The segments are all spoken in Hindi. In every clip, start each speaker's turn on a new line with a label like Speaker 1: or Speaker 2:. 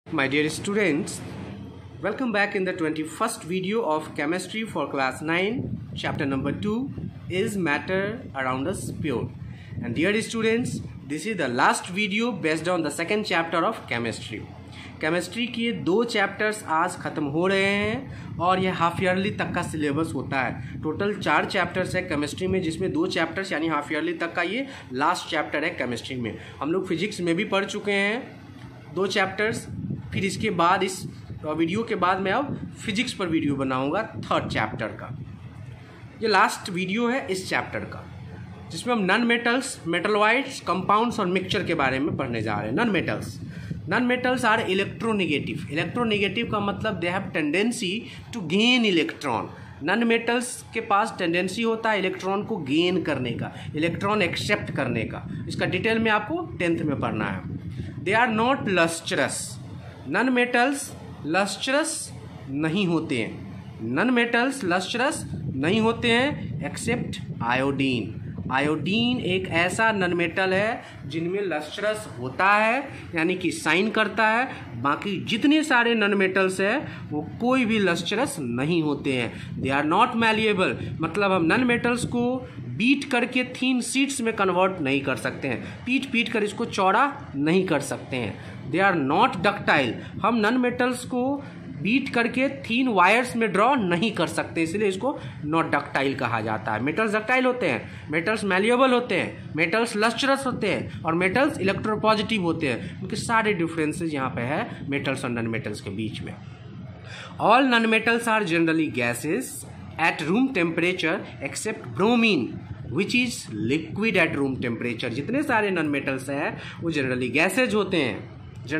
Speaker 1: My dear students, welcome back in the 21st video of chemistry for class 9. Chapter number 2 is matter around us pure. And dear students, this is the last video based on the second chapter of chemistry. Chemistry के 2 चैप्टर्स आज ख़त्म हो रहे हैं और ये हाफ ईयरली तक का सिलेबस होता है। टोटल 4 चैप्टर्स है केमिस्ट्री में, जिसमें 2 चैप्टर्स यानी हाफ ईयरली तक का ये लास्ट चैप्टर है केमिस्ट्री में। हम लोग फिजिक्स में भी पढ़ चुके हैं 2 चैप्टर्स। फिर इसके बाद इस वीडियो के बाद मैं अब फिजिक्स पर वीडियो बनाऊंगा 3rd चैप्टर का। ये लास्ट वीडियो है इस चैप्टर का, जिसमें हम नॉन मेटल्स, मेटलॉइड्स, कंपाउंड्स और मिक्सचर के बारे में पढ़ने जा रहे हैं। Non metals are electronegative. Electronegative का मतलब they have tendency to gain electron. Non metals के पास टेंडेंसी होता है इलेक्ट्रॉन को गेन करने का, इलेक्ट्रॉन एक्सेप्ट करने का। इसका डिटेल में आपको 10th में पढ़ना है। They are not lustrous. Non metals lustrous नहीं होते हैं। नॉन मेटल्स लस्ट्रस नहीं होते हैं एक्सेप्ट आयोडीन। आयोडीन एक ऐसा नॉन मेटल है जिनमें लस्ट्रस होता है, यानी कि साइन करता है। बाकी जितने सारे नॉन मेटल्स हैं वो कोई भी लस्ट्रस नहीं होते हैं। दे आर नॉट मैलिएबल, मतलब हम नॉन मेटल्स को बीट करके थीन शीट्स में कन्वर्ट नहीं कर सकते हैं, पीट कर इसको चौड़ा नहीं कर सकते हैं। दे आर नॉट डक्टाइल, हम नॉन मेटल्स को बीट करके थीन वायर्स में ड्रॉ नहीं कर सकते, इसलिए इसको नॉट डक्टाइल कहा जाता है। मेटल्स डक्टाइल होते हैं, मेटल्स मैलिएबल होते हैं, मेटल्स लस्ट्रस होते हैं और मेटल्स इलेक्ट्रोपॉजिटिव होते हैं। उनके सारे डिफरेंसेस यहाँ पे है मेटल्स और नॉन मेटल्स के बीच में। All non metals are generally gases at room temperature except bromine which is liquid at room temperature. जितने सारे नॉन मेटल्स हैं वो जनरली गैसेज होते हैं,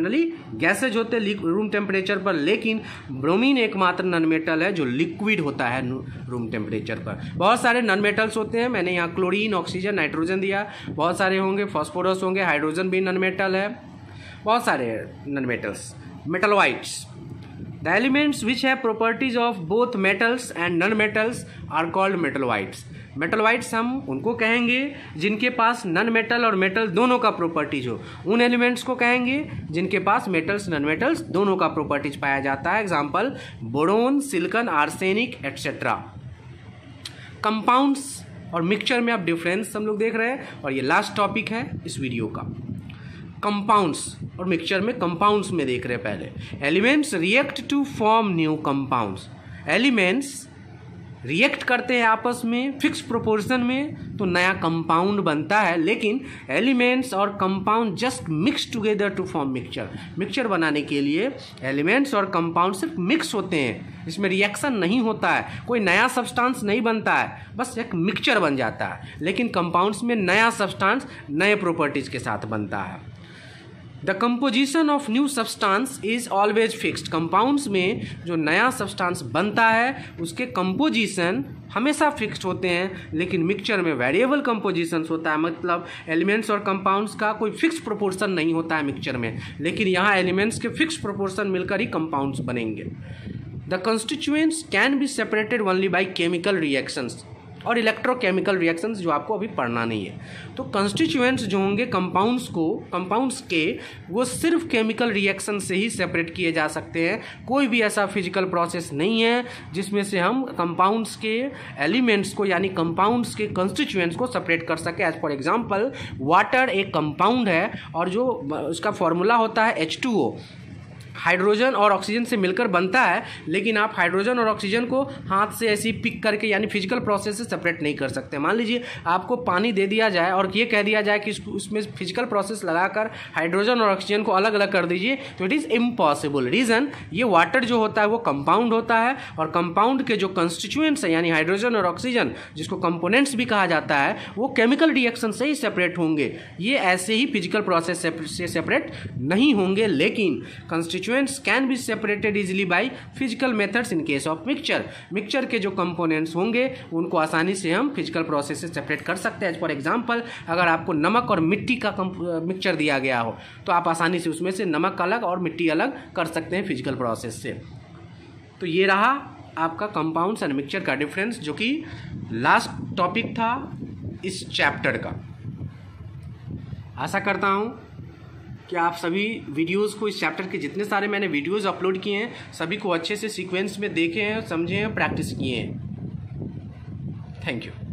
Speaker 1: रूम टेम्परेचर पर, लेकिन ब्रोमीन एकमात्र नॉन मेटल है जो लिक्विड होता है रूम टेम्परेचर पर। बहुत सारे नॉन मेटल्स होते हैं, मैंने यहाँ क्लोरीन, ऑक्सीजन, नाइट्रोजन दिया। बहुत सारे होंगे, फॉस्फोरस होंगे, हाइड्रोजन भी नॉन मेटल है, बहुत सारे non metals. Metalloids, the elements which have properties of both metals and non metals are called metalloids. Metalloids हम उनको कहेंगे जिनके पास नॉन मेटल और मेटल दोनों का प्रॉपर्टीज हो। उन एलिमेंट्स को कहेंगे जिनके पास मेटल्स नॉन मेटल्स दोनों का प्रॉपर्टीज पाया जाता है। Example boron, silicon, arsenic etcetera. Compounds और मिक्सचर में अब डिफरेंस हम लोग देख रहे हैं और ये लास्ट टॉपिक है इस वीडियो का। कंपाउंड्स और मिक्सचर में, कंपाउंड्स में देख रहे हैं पहले। Elements react to form new compounds. Elements react करते हैं आपस में फिक्स प्रोपोर्शन में तो नया कंपाउंड बनता है, लेकिन एलिमेंट्स और compound just mix together to form mixture. Mixture बनाने के लिए एलिमेंट्स और कंपाउंड सिर्फ मिक्स होते हैं, इसमें रिएक्शन नहीं होता है, कोई नया सब्सटेंस नहीं बनता है, बस एक मिक्सचर बन जाता है। लेकिन कंपाउंड्स में नया सब्सटेंस नए प्रॉपर्टीज के साथ बनता है। The composition of new substance is always fixed. Compounds में जो नया सब्सटेंस बनता है उसके कंपोजिशन हमेशा फिक्स्ड होते हैं, लेकिन मिक्सचर में वेरिएबल कंपोजिशन होता है, मतलब एलिमेंट्स और कंपाउंड्स का कोई फिक्स प्रोपोर्शन नहीं होता है मिक्सचर में, लेकिन यहाँ एलिमेंट्स के फिक्स प्रोपोर्शन मिलकर ही कंपाउंड्स बनेंगे। The constituents can be separated only by chemical reactions और इलेक्ट्रोकेमिकल रिएक्शंस, जो आपको अभी पढ़ना नहीं है। तो कंस्टिट्यूएंट्स जो होंगे कंपाउंड्स के वो सिर्फ केमिकल रिएक्शन से ही सेपरेट किए जा सकते हैं। कोई भी ऐसा फिजिकल प्रोसेस नहीं है जिसमें से हम कंपाउंड्स के एलिमेंट्स को यानी कंपाउंड्स के कंस्टिट्यूएंट्स को सेपरेट कर सके। एज फॉर एग्जांपल वाटर एक कंपाउंड है और जो उसका फॉर्मूला होता है H2O, हाइड्रोजन और ऑक्सीजन से मिलकर बनता है, लेकिन आप हाइड्रोजन और ऑक्सीजन को हाथ से ऐसे पिक करके यानी फिजिकल प्रोसेस से सेपरेट नहीं कर सकते। मान लीजिए आपको पानी दे दिया जाए और ये कह दिया जाए कि उसमें फिजिकल प्रोसेस लगाकर हाइड्रोजन और ऑक्सीजन को अलग अलग कर दीजिए, तो इट इज़ इम्पॉसिबल। रीज़न, ये वाटर जो होता है वो कंपाउंड होता है और कंपाउंड के जो कंस्टिट्यूएंट्स हैं यानी हाइड्रोजन और ऑक्सीजन, जिसको कंपोनेंट्स भी कहा जाता है, वो केमिकल रिएक्शन से ही सेपरेट होंगे। ये ऐसे ही फिजिकल प्रोसेस से सेपरेट नहीं होंगे, लेकिन constituents can be separated easily by physical methods in case of mixture. Mixture के जो कंपोनेंट्स होंगे उनको आसानी से हम फिजिकल प्रोसेस से सेपरेट कर सकते हैं। फॉर एग्जांपल, अगर आपको नमक और मिट्टी का मिक्सचर दिया गया हो तो आप आसानी से उसमें से नमक अलग और मिट्टी अलग कर सकते हैं फिजिकल प्रोसेस से। तो ये रहा आपका कंपाउंड्स एंड मिक्सचर का डिफरेंस, जो कि लास्ट टॉपिक था इस चैप्टर का। आशा करता हूँ कि आप सभी वीडियोस को, इस चैप्टर के जितने सारे मैंने वीडियोस अपलोड किए हैं सभी को अच्छे से सीक्वेंस में देखे हैं, समझे हैं, प्रैक्टिस किए हैं। Thank you.